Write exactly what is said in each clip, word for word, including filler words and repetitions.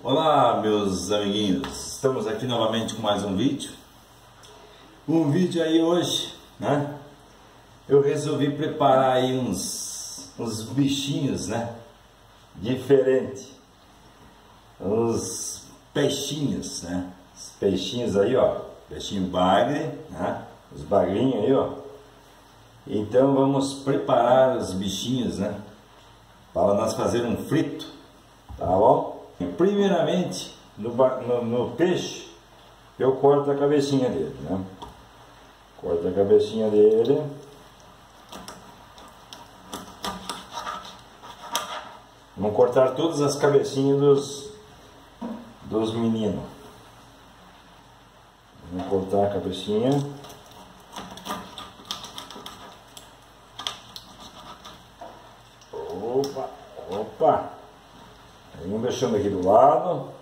Olá, meus amiguinhos, estamos aqui novamente com mais um vídeo. Um vídeo aí hoje, né? Eu resolvi preparar aí uns, uns bichinhos, né? Diferente. Uns peixinhos, né? Os peixinhos aí, ó. Peixinho bagre, né? Os bagrinhos aí, ó. Então vamos preparar os bichinhos, né? Para nós fazer um frito, tá bom? Primeiramente, no, no, no peixe, eu corto a cabecinha dele, né? Corto a cabecinha dele. Vamos cortar todas as cabecinhas dos, dos meninos. Vamos cortar a cabecinha. Opa, opa. Vamos deixando aqui do lado.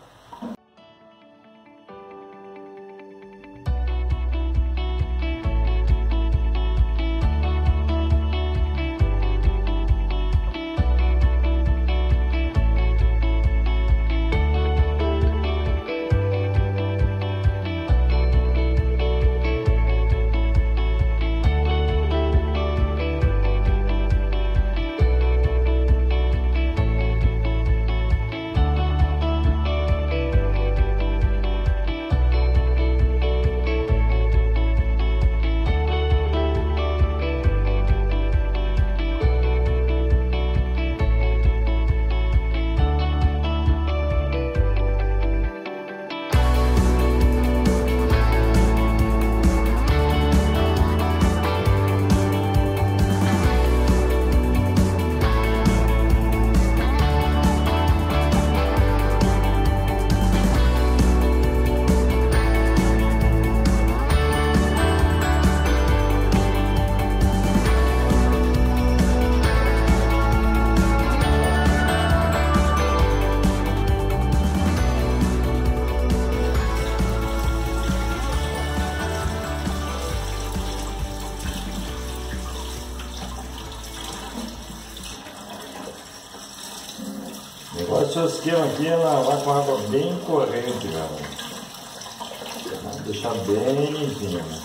O negócio é o esquema aqui, ela vai com a água bem corrente, galera. Vamos deixar bem limpinho, né?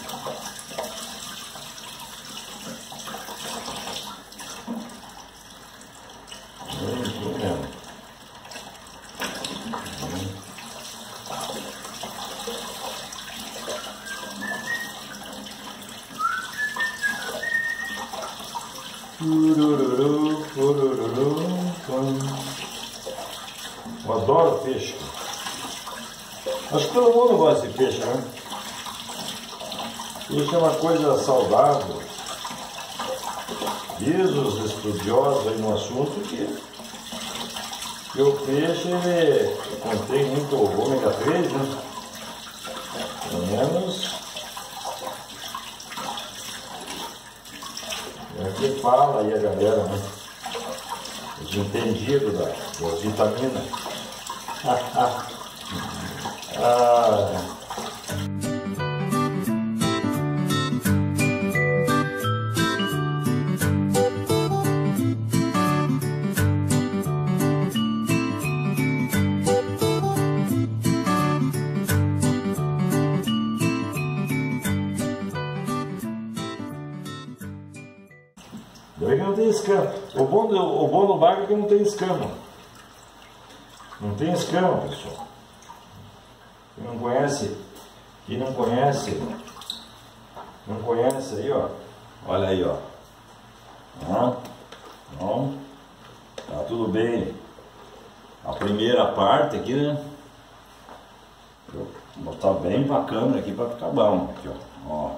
Bem limpinho mesmo. Urururu, urururu, eu adoro peixe. Acho que todo mundo gosta de peixe, né? Peixe é uma coisa saudável. Diz os estudiosos aí no assunto que, que o peixe ele contém muito ômega três, né? Pelo menos é o que fala aí a galera, né? Os entendidos da, das vitaminas. ah. Daí que não tem escama. O bom do, o bom do bagre é que não tem escama. Não tem escama, pessoal. Quem não conhece, quem não conhece, não conhece aí, ó. Olha aí, ó. Ah, bom, tá tudo bem. A primeira parte aqui, né? Vou botar bem pra câmera aqui pra ficar bom. Aqui, ó. Ó.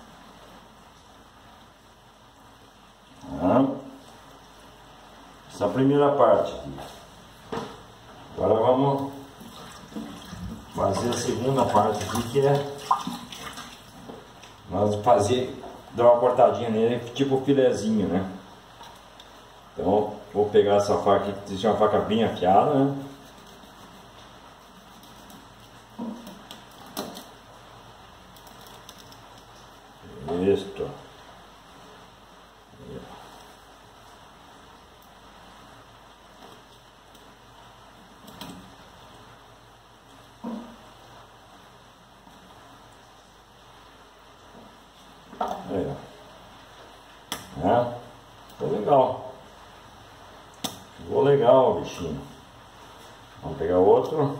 Ah, essa é a primeira parte aqui. Agora vamos fazer a segunda parte aqui, que é nós fazer, dar uma cortadinha nele, tipo filezinho, né? Então vou pegar essa faca aqui, que é uma faca bem afiada, né? Isto. Aí, ó. É. Ficou legal. Ficou legal o bichinho. Vamos pegar outro.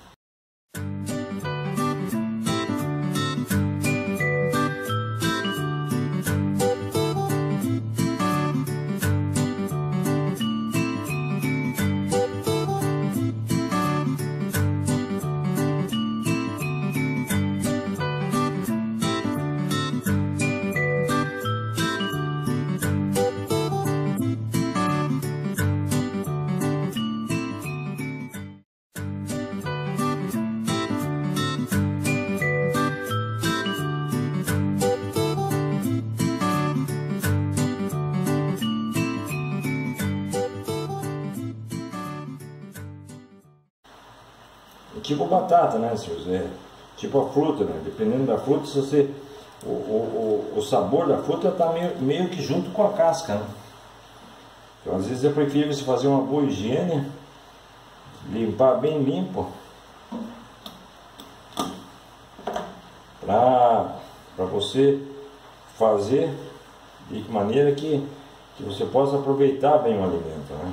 Tipo batata, né? Se você, tipo a fruta, né? Dependendo da fruta, se você, o, o, o sabor da fruta está meio, meio que junto com a casca, né? Então às vezes é preferível você fazer uma boa higiene, limpar bem limpo, para para você fazer de maneira que, que você possa aproveitar bem o alimento, né?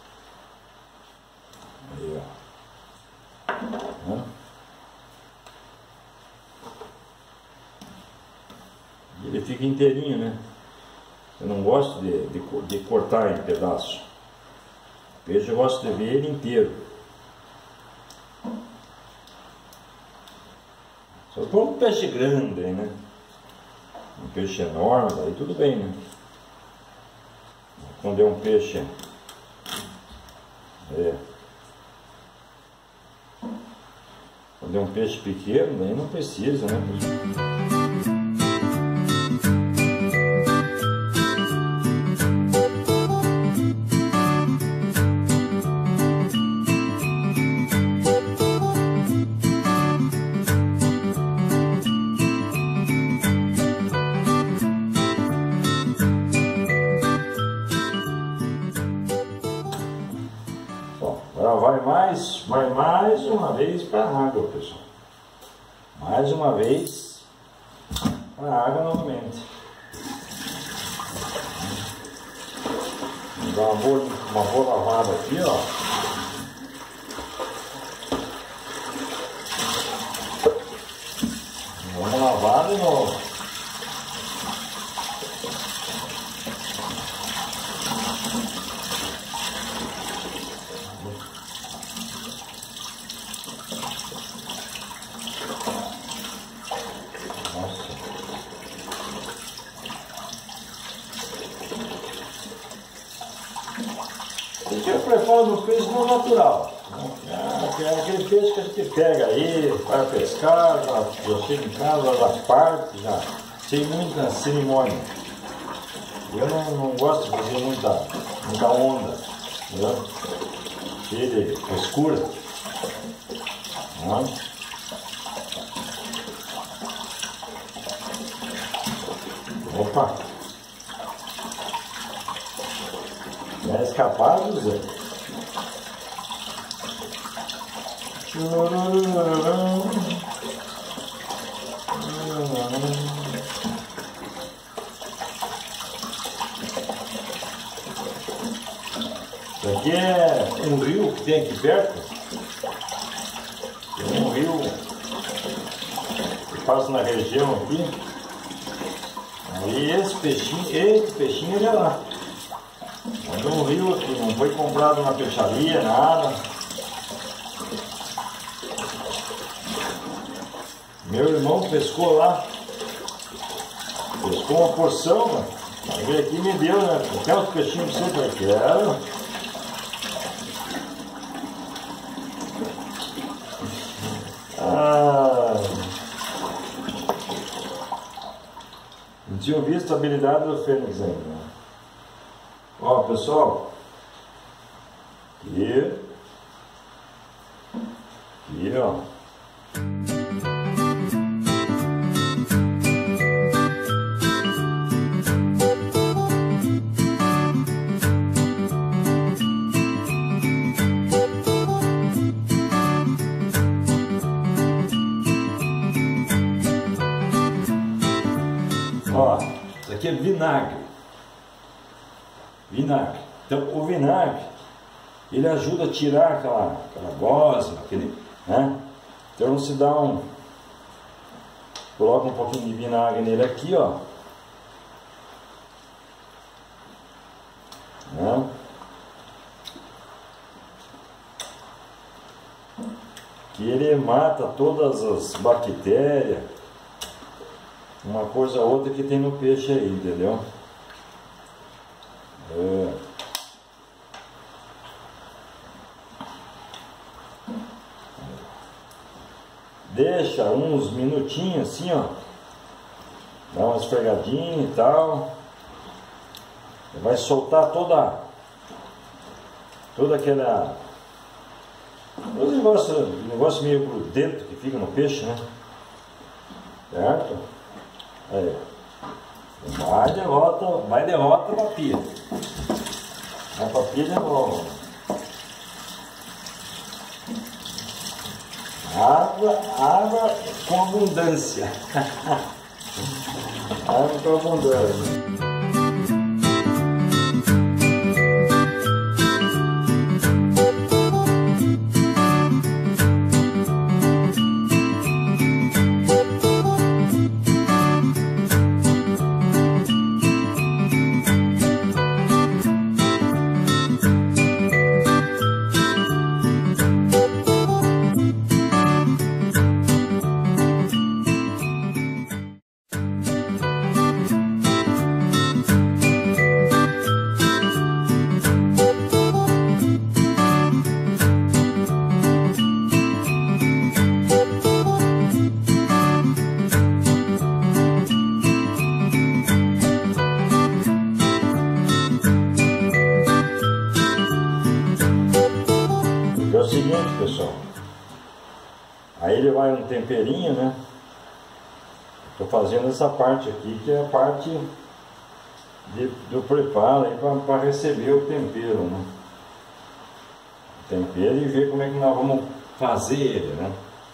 Aí, ó. Ele fica inteirinho, né? Eu não gosto de, de, de cortar em pedaços. Peixe eu gosto de ver ele inteiro. Só se for um peixe grande, né? Um peixe enorme, aí tudo bem, né? Quando é um peixe... É... Quando é um peixe pequeno, aí não precisa, né? Vai mais, vai mais uma vez para a água, pessoal. Mais uma vez para a água novamente. Vou dar uma boa, uma boa lavada aqui, ó. Vamos lavar de novo. Aqui eu preparo no peixe no natural. É aquele peixe que a gente pega aí, vai pescar, já, já chega em casa, já parte, já sem muita cerimônia. Eu não, não gosto de fazer muita, muita onda, entendeu? Cheia de frescura. Não? Opa! É escapado, Zé. Isso aqui é um rio que tem aqui perto. Tem um rio que passa na região aqui. Aí esse peixinho, esse peixinho ele é lá. É um rio aqui, não foi comprado na peixaria, nada. Meu irmão pescou lá. Pescou uma porção, mano. Aí veio aqui e me deu, né? Eu quero os peixinhos pra você, eu quero. Ah, não tinha visto a habilidade do Fênix ainda, né? Ó, pessoal, aqui, aqui, ó. Ó. aqui é vinagre. Vinagre. Então o vinagre, ele ajuda a tirar aquela, aquela gosma, aquele, né? Então você dá um, coloca um pouquinho de vinagre nele aqui, ó. Né? Que ele mata todas as bactérias, uma coisa ou outra que tem no peixe aí, entendeu? É. Deixa uns minutinhos assim, ó, dá uma esfregadinha e tal, vai soltar toda toda aquela o negócio, negócio meio grudento que fica no peixe, né? Certo? Aí, vai derrota, vai derrota pra pia, vai pra pia de novo. Água, água com abundância. Água com abundância. É o seguinte, pessoal, aí ele vai um temperinho, né? Estou fazendo essa parte aqui, que é a parte de, do preparo para receber o tempero, né? O tempero e ver como é que nós vamos fazer ele, né?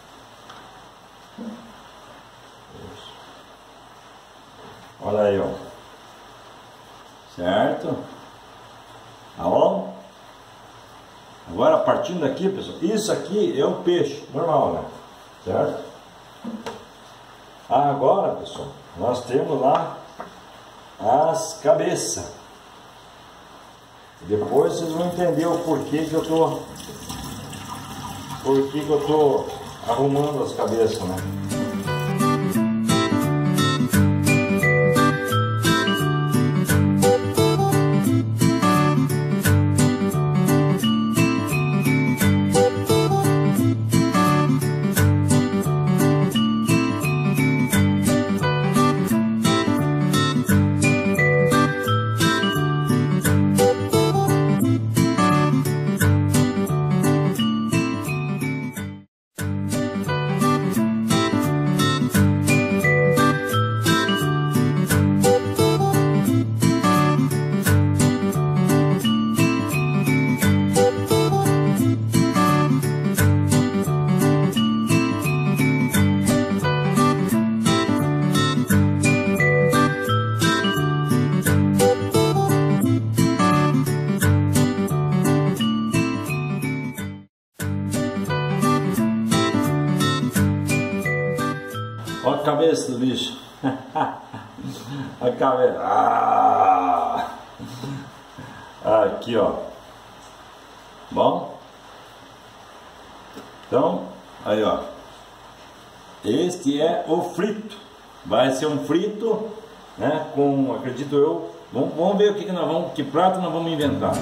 Isso. Olha aí, ó. Certo? Tá bom? Agora, partindo daqui, pessoal, isso aqui é o peixe normal, né? Certo? Agora, pessoal, nós temos lá as cabeças. Depois vocês vão entender o porquê que eu tô, porquê que eu tô arrumando as cabeças, né? Olha a cabeça do bicho. A cabeça. Ah! Aqui, ó. Bom? Então, aí, ó. Este é o frito. Vai ser um frito, né? Com, acredito eu. Vamos, vamos ver o que, que nós vamos, que prato nós vamos inventar.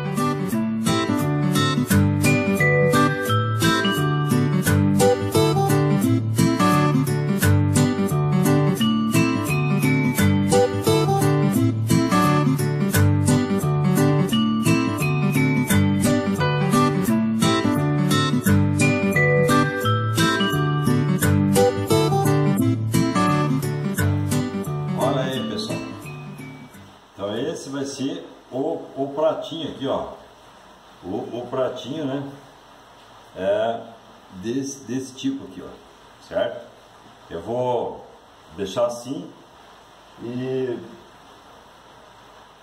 Então esse vai ser o, o pratinho aqui, ó. O, o pratinho, né? É desse, desse tipo aqui, ó. Certo? Eu vou deixar assim e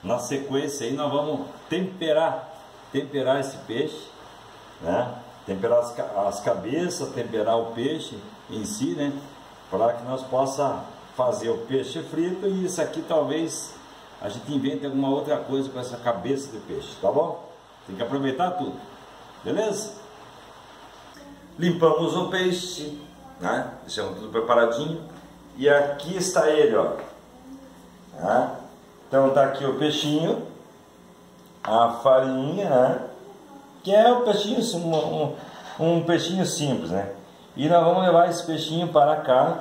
na sequência aí nós vamos temperar, temperar esse peixe, né? Temperar as, as cabeças, temperar o peixe em si, né? Para que nós possa fazer o peixe frito, e isso aqui talvez a gente invente alguma outra coisa com essa cabeça de peixe, tá bom? Tem que aproveitar tudo, beleza? Limpamos o peixe, né? Deixamos tudo preparadinho, e aqui está ele, ó. Tá? Então tá aqui o peixinho, a farinha, né? Que é o peixinho, um, um, um peixinho simples, né? E nós vamos levar esse peixinho para cá,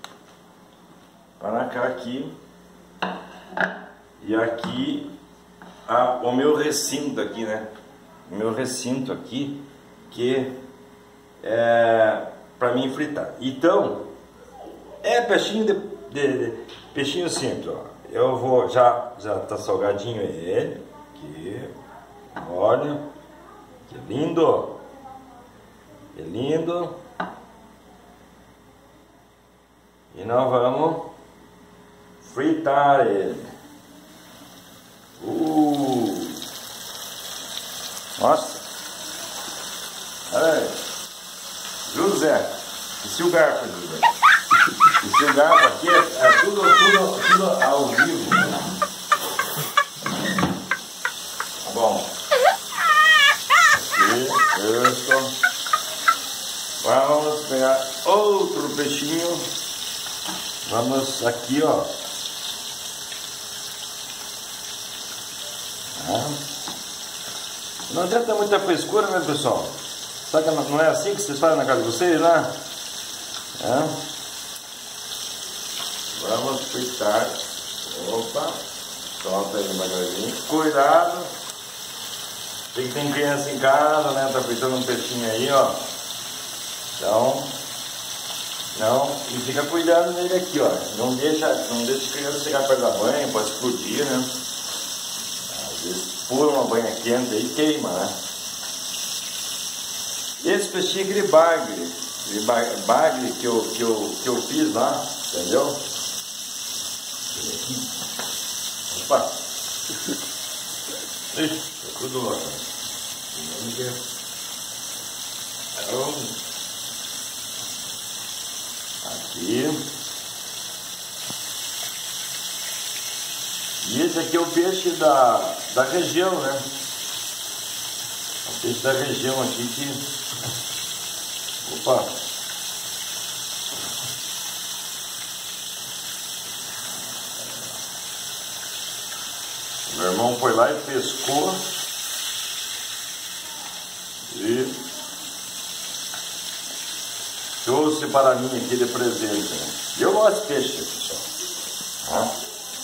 para cá aqui, e aqui a, o meu recinto aqui, né? O meu recinto aqui, que é para mim fritar. Então, é peixinho de, de, de peixinho simples, ó. Eu vou, já, já tá salgadinho ele, aqui, olha, que lindo, que lindo. E nós vamos fritar ele. Uh! Nossa! Olha aí. José, esse o garfo, José. Esse o garfo aqui é, é tudo, tudo, tudo ao vivo. Tá bom. Aqui, isso. Vamos pegar outro peixinho. Vamos aqui, ó. Ah. Não adianta muita frescura, né, pessoal? Sabe que não é assim que vocês fazem na casa de vocês, né? É. Vamos fritar. Opa. Solta aí devagarzinho. Cuidado. Tem que ter criança em casa, né? Tá fritando um peixinho aí, ó. Então, não, e fica cuidado nele aqui, ó. Não deixa, não deixa a criança chegar perto da banha, pode explodir, né? Às vezes pula uma banha quente e queima, né? Esse peixinho é aquele bagre, aquele bagre que eu, que, eu, que eu fiz lá, entendeu? Opa! Ixi, tá tudo lá. Vamos ver. Então, aqui. E esse aqui é o peixe da, da região, né? O peixe da região aqui que... Opa! Meu irmão foi lá e pescou. E trouxe para mim aqui de presente, né? Eu gosto de peixe, pessoal. Ah.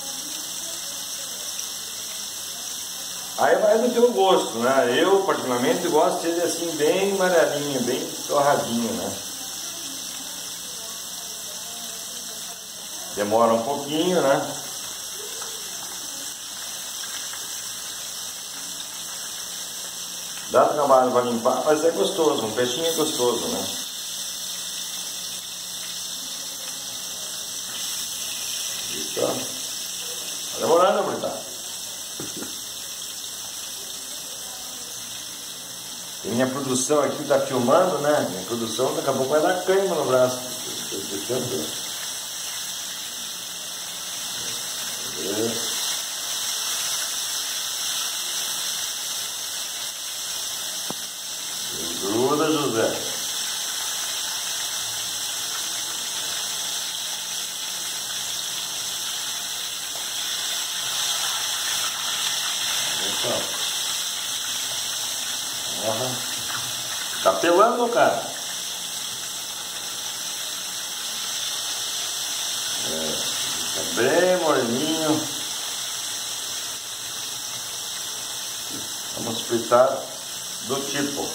Aí vai do teu gosto, né? Eu, particularmente, gosto dele assim, bem amarelinho, bem torradinho, né? Demora um pouquinho, né? Dá trabalho para limpar, mas é gostoso, um peixinho é gostoso, né? Isso, ó. Tá demorando, Brita. E minha produção aqui tá filmando, né? Minha produção daqui a pouco vai dar cãibra no braço. Gruda, José. Uhum. Tá pelando, cara. É, tá bem morninho. Vamos fritar do tipo.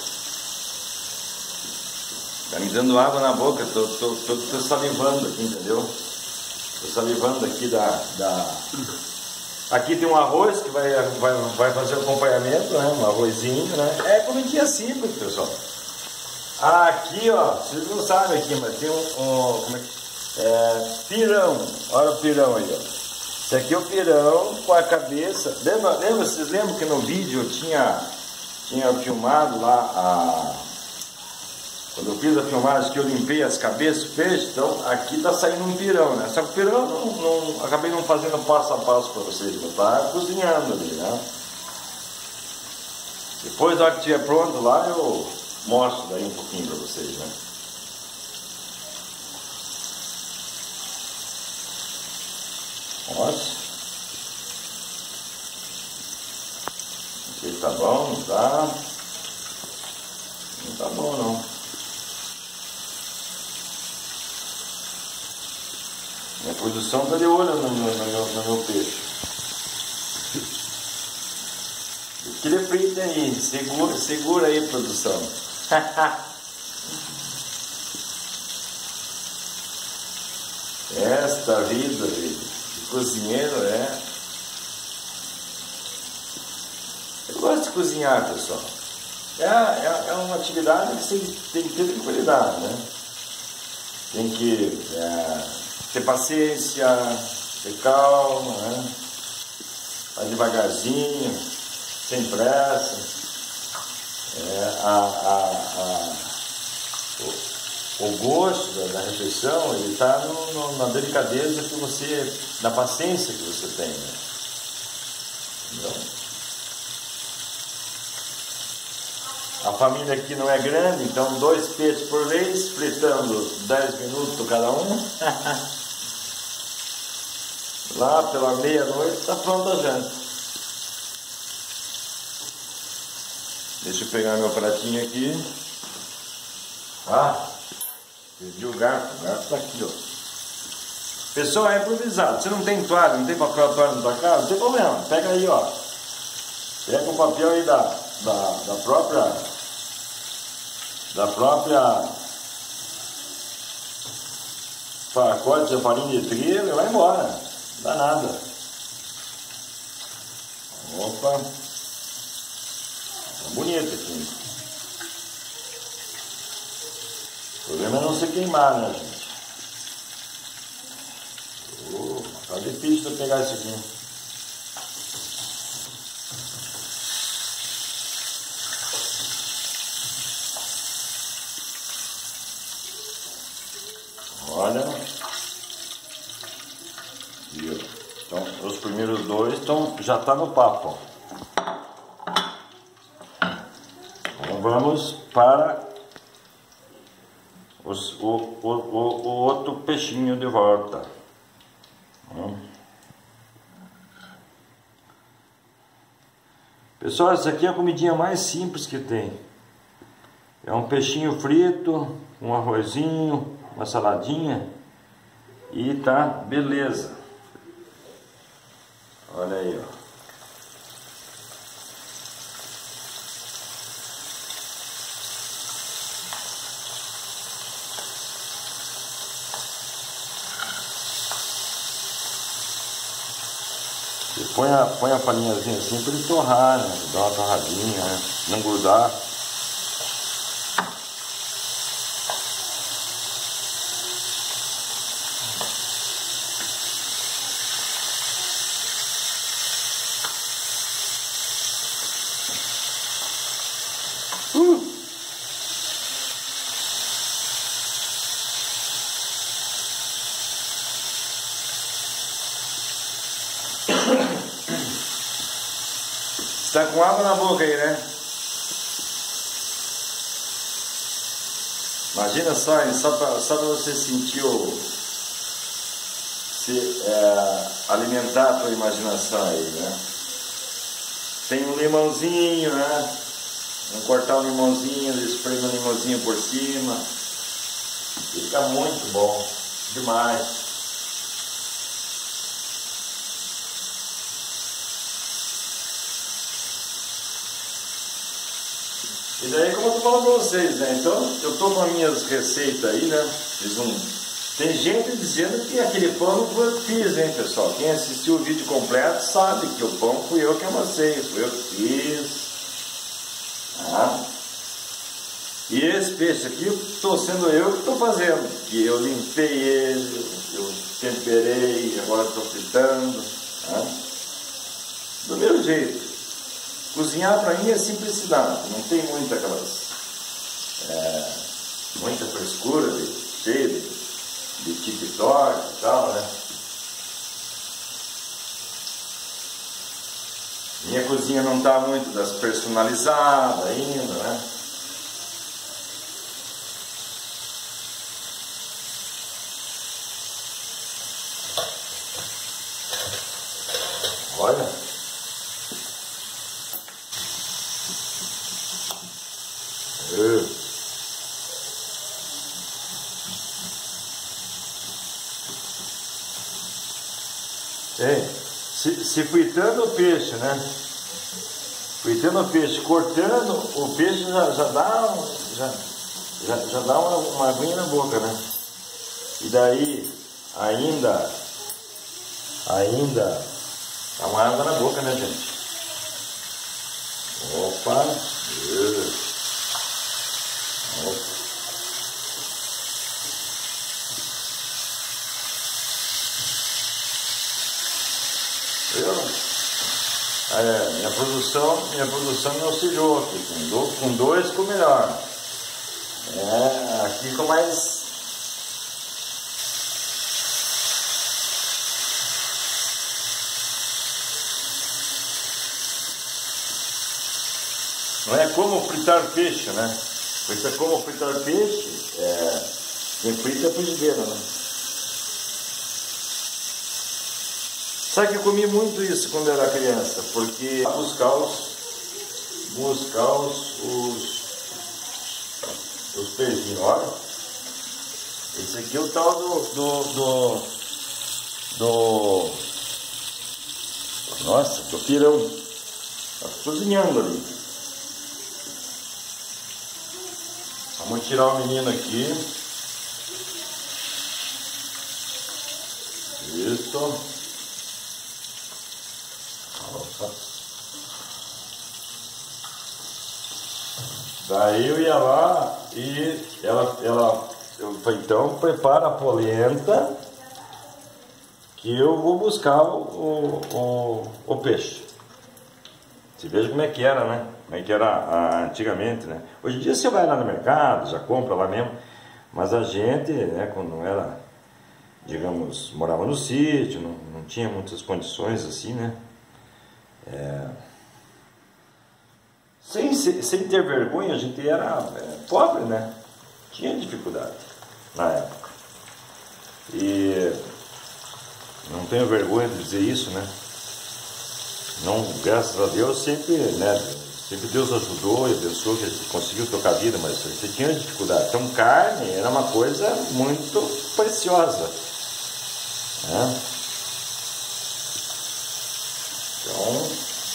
Tá me dando água na boca, tô, tô, tô, tô salivando aqui, entendeu? Tô salivando aqui da, da... Aqui tem um arroz que vai, vai, vai fazer o acompanhamento, né? Um arrozinho, né? É comidinha simples, pessoal. Aqui, ó, vocês não sabem aqui, mas tem um, um como é, é, pirão. Olha o pirão aí, ó. Esse aqui é o pirão com a cabeça. Lembra, lembra, vocês lembram que no vídeo eu tinha, tinha filmado lá a... Quando eu fiz a filmagem que eu limpei as cabeças do peixe, então aqui tá saindo um pirão, né? Só que o pirão não, não, acabei não fazendo passo a passo para vocês, eu tava cozinhando ali, né? Depois, na hora que estiver pronto lá, eu mostro daí um pouquinho para vocês, né? Nossa. Não sei se tá bom, não tá. Não tá bom não. Minha produção tá de olho no, no, no, no meu peixe. Ele é frito aí, segura, segura aí, produção. Esta vida de cozinheiro é... Eu gosto de cozinhar, pessoal. É, é, é uma atividade que você tem que ter tranquilidade, né? Tem que é, ter paciência, ter calma, né? Vai devagarzinho, sem pressa. É, a, a, a, o, o gosto da, da refeição ele está no, no, na delicadeza que você, na paciência que você tem, né? Entendeu? A família aqui não é grande, então dois peixes por vez, fritando dez minutos cada um. Lá pela meia-noite está pronta a janta. Deixa eu pegar meu pratinho aqui. Ah, perdi o garfo, o garfo está aqui, ó. Pessoal, é improvisado. Você não tem toalha, não tem papel toalha na sua casa? Não tem problema, pega aí, ó. Pega o papel aí da, da, da própria... da própria pacote de farinha de trigo e vai embora, não dá nada. Opa, tá bonito aqui. O problema é não se queimar, né, gente? Oh, tá difícil de pegar isso aqui. Olha, então os primeiros dois estão, já está no papo. Então vamos para os, o, o, o, o outro peixinho de volta. Hum. Pessoal, essa aqui é a comidinha mais simples que tem. É um peixinho frito, um arrozinho, uma saladinha e tá beleza. Olha aí, ó. E põe a, põe a farinhazinha assim para ele torrar, né? Dar uma torradinha, né? Não grudar. Uh. Está com água na boca aí, né? Imagina só, hein? Só para só para você sentir o... Se, é, alimentar a tua imaginação aí, né? Tem um limãozinho, né? Vamos cortar um limãozinho, espreme um limãozinho por cima. Fica muito bom, demais. E daí, como eu tô falando pra vocês, né? Então, eu tô com as minhas receitas aí, né? Fiz um... Tem gente dizendo que aquele pão não foi eu que fiz, hein, pessoal? Quem assistiu o vídeo completo sabe que o pão fui eu que amassei, fui eu que fiz. Ah. E esse peixe aqui, estou sendo eu que estou fazendo. Que eu limpei ele, eu temperei, agora estou fritando. Né? Do meu jeito. Cozinhar para mim é simplicidade, não tem muita aquelas, é, muita frescura, de, cheia de, de TikTok e tal, né? Minha cozinha não está muito das personalizadas ainda, né? Olha. É, se, se fritando o peixe, né? Fritando o peixe, cortando o peixe já, já dá, já, já, já dá uma, uma aguinha na boca, né? E daí ainda, ainda dá uma água na boca, né, gente? Opa! Opa! Eu, é, minha produção, minha produção me auxiliou aqui, com, do, com dois ficou melhor. É, aqui ficou mais. Não é como fritar peixe, né? Frita como fritar peixe, é, quem frita é a frigideira, né? Sabe que eu comi muito isso quando era criança, porque buscar os, buscar os, os, os peixinhos, olha. Esse aqui é o tal do, do, do, do nossa, do pirão, tá cozinhando ali. Vamos tirar o menino aqui. Isso. Daí eu ia lá e ela, ela eu falei, então prepara a polenta que eu vou buscar o, o, o peixe. Você veja como é que era, né? Como é que era a, antigamente, né? Hoje em dia você vai lá no mercado, já compra lá mesmo, mas a gente, né, quando era, digamos, morava no sítio, não, não tinha muitas condições assim, né? É... Sem, sem ter vergonha, a gente era é, pobre, né? Tinha dificuldade na época. E não tenho vergonha de dizer isso, né? Não, graças a Deus, sempre, né? Sempre Deus ajudou e abençoou que a gente conseguiu tocar a vida, mas você tinha dificuldade. Então, carne era uma coisa muito preciosa, né? Então,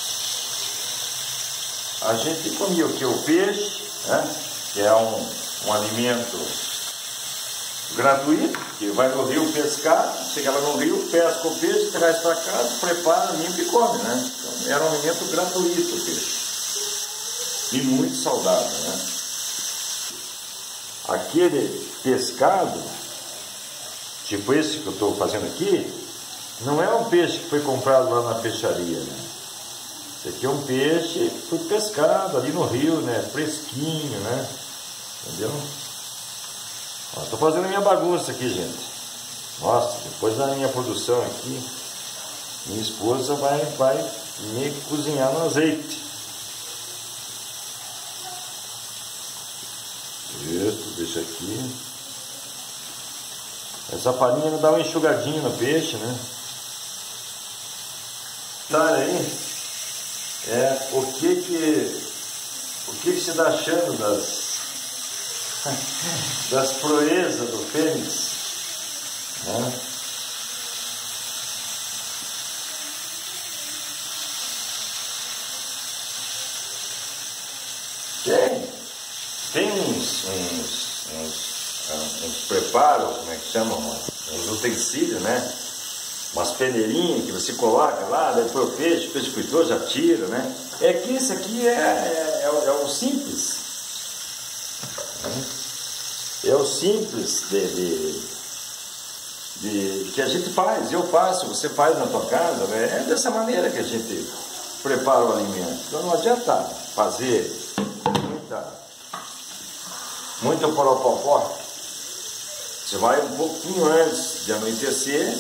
a gente comia o que? O peixe, né? Que é um, um alimento gratuito, que vai no rio pescar, chega lá no rio, pesca o peixe, traz para casa, prepara, limpa e come, né? Então, era um alimento gratuito o peixe. E muito saudável, né? Aquele pescado, tipo esse que eu estou fazendo aqui, não é um peixe que foi comprado lá na peixaria, né? Esse aqui é um peixe que foi pescado ali no rio, né? Fresquinho, né? Entendeu? Estou fazendo a minha bagunça aqui, gente. Nossa, depois da minha produção aqui, minha esposa vai, vai me cozinhar no azeite. Isso, deixa aqui. Essa farinha dá uma enxugadinha no peixe, né? Tá aí. É, o que que o que que você está achando das das proezas do Fênix, né? Tem tem uns uns, uns, uns preparos, como é que chamam, uns utensílios, né? Umas peneirinhas que você coloca lá, daí põe o peixe, o peixe fritou, já tira, né? É que isso aqui é, é, é, é o simples. É o simples de, de, de, de que a gente faz, eu faço, você faz na tua casa, né? É dessa maneira que a gente prepara o alimento. Então não adianta fazer muita, muito poropopó. Você vai um pouquinho antes de anoitecer,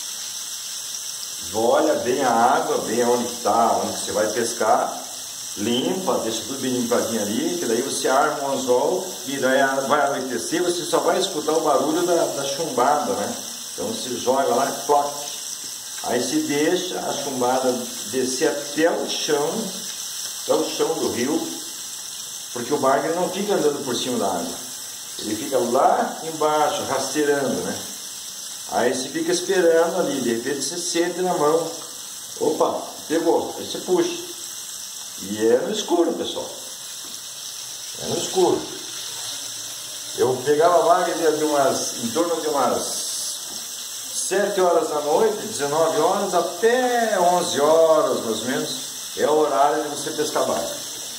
olha bem a água, bem aonde está, onde você vai pescar, limpa, deixa tudo bem limpadinho ali, que daí você arma um anzol e daí vai anoitecer, você só vai escutar o barulho da, da chumbada, né? Então você joga lá e toca. Aí se deixa a chumbada descer até o chão, até o chão do rio, porque o bagre não fica andando por cima da água. Ele fica lá embaixo, rasteirando, né? Aí você fica esperando ali, de repente você sente na mão. Opa, pegou, aí você puxa. E é no escuro, pessoal. É no escuro. Eu pegava a vaga de umas, em torno de umas sete horas da noite, dezenove horas, até onze horas, mais ou menos, é o horário de você pescar vaga.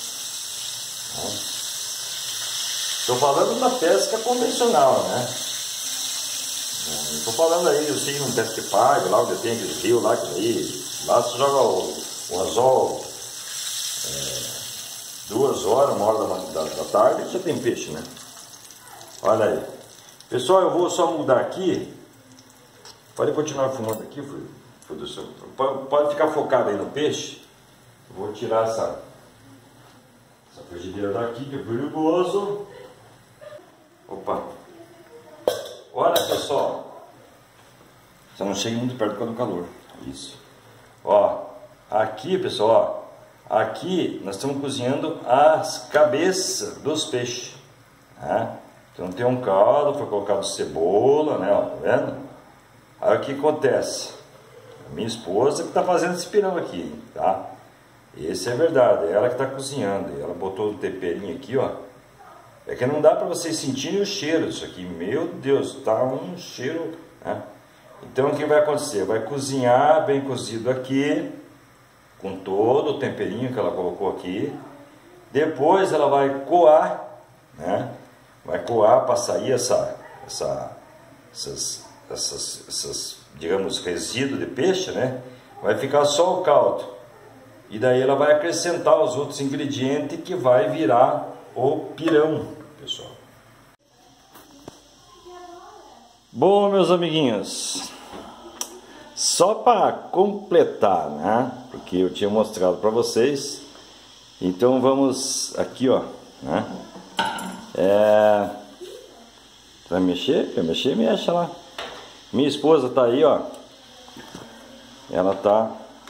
Estou falando da pesca convencional, né? Estou falando aí, eu sei, um pesca de pago, lá onde tem aquele rio, lá, que daí, lá você joga o, o anzol é, duas horas, uma hora da, da, da tarde, já tem peixe, né? Olha aí. Pessoal, eu vou só mudar aqui. Pode continuar filmando aqui, produção. Pode, pode ficar focado aí no peixe. Eu vou tirar essa, essa frigideira daqui, que é perigoso. Opa! Olha, pessoal, só não chegue muito perto por causa do calor. Isso. Ó, aqui, pessoal, ó, aqui nós estamos cozinhando as cabeças dos peixes, né? Então tem um caldo, foi colocado cebola, né? Ó, tá vendo? Aí o que acontece? A minha esposa que está fazendo esse pirão aqui, tá? Esse é verdade, é ela que está cozinhando. Ela botou um temperinho aqui, ó. É que não dá para vocês sentirem o cheiro disso aqui. Meu Deus, tá um cheiro, né? Então o que vai acontecer? Vai cozinhar bem cozido aqui, com todo o temperinho que ela colocou aqui. Depois ela vai coar, né? Vai coar para sair essa, essa, essas, essas, essas, digamos, resíduos de peixe, né? Vai ficar só o caldo. E daí ela vai acrescentar os outros ingredientes que vai virar o pirão, pessoal. Bom, meus amiguinhos, só para completar, né? Porque eu tinha mostrado para vocês. Então vamos aqui, ó, né? É... Vai mexer? Quer mexer? Mexe lá. Minha esposa tá aí, ó. Ela tá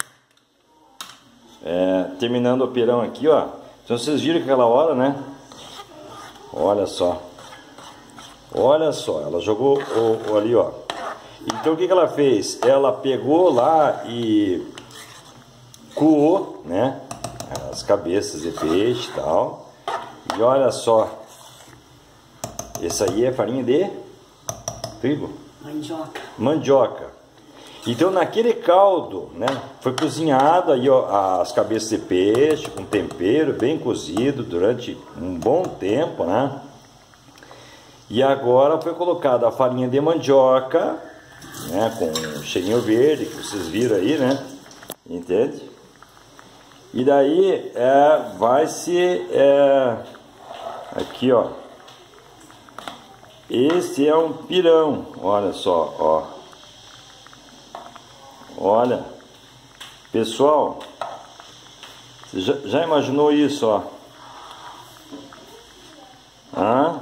é, terminando o pirão aqui, ó. Então vocês viram aquela hora, né? Olha só. Olha só, ela jogou o, o ali, ó. Então o que que ela fez? Ela pegou lá e coou, né? As cabeças de peixe e tal. E olha só. Essa aí é farinha de trigo? Mandioca. Mandioca. Então naquele caldo, né, foi cozinhado aí, ó, as cabeças de peixe com tempero bem cozido durante um bom tempo, né? E agora foi colocada a farinha de mandioca, né, com cheirinho verde que vocês viram aí, né? Entende? E daí é, vai se é, aqui, ó. Esse é um pirão, olha só, ó. Olha, pessoal, você já, já imaginou isso, ó? Hã?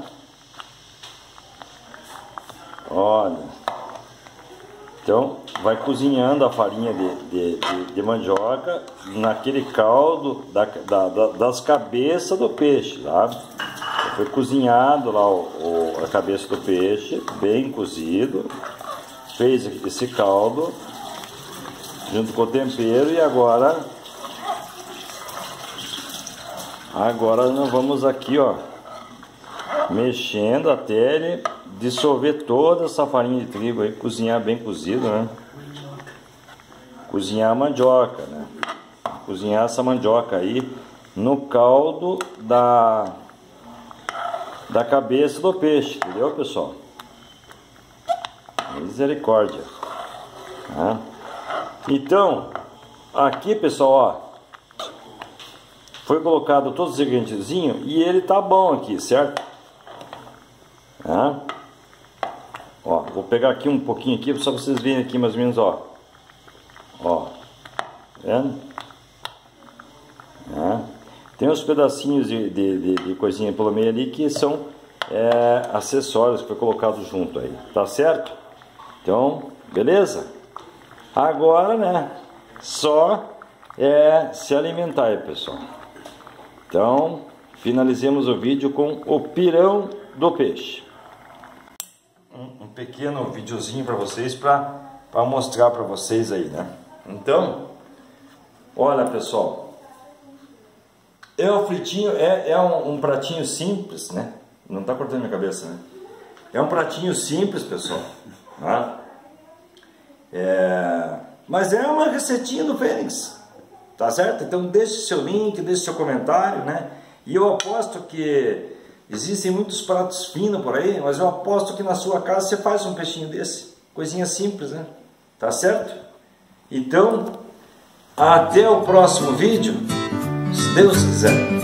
Olha, então vai cozinhando a farinha de, de, de, de mandioca naquele caldo da, da, da, das cabeças do peixe, tá? Foi cozinhado lá o, o, a cabeça do peixe, bem cozido, fez esse caldo junto com o tempero e agora agora nós vamos aqui, ó, mexendo até ele dissolver toda essa farinha de trigo aí, cozinhar bem cozido, né? Cozinhar a mandioca, né? Cozinhar essa mandioca aí no caldo da da cabeça do peixe, entendeu, pessoal? Misericórdia. Tá? Então, aqui, pessoal, ó, foi colocado todos os ingredientezinhos e ele tá bom aqui, certo? Tá? Ó, vou pegar aqui um pouquinho aqui só pra vocês verem aqui mais ou menos, ó. Ó, vendo? Tá? Tem uns pedacinhos de, de, de, de coisinha pelo meio ali que são é, acessórios que foi colocado junto aí, tá certo? Então, beleza? Agora, né, só é se alimentar aí, pessoal. Então, finalizemos o vídeo com o pirão do peixe. Um, um pequeno videozinho para vocês, para para mostrar para vocês aí, né? Então, olha, pessoal, é um fritinho, é, é um, um pratinho simples, né? Não tá cortando minha cabeça, né? É um pratinho simples, pessoal, tá? É, mas é uma receitinha do Fênix, tá certo? Então deixe seu link, deixe seu comentário, né? E eu aposto que existem muitos pratos finos por aí, mas eu aposto que na sua casa você faz um peixinho desse, coisinha simples, né? Tá certo? Então, até o próximo vídeo, se Deus quiser.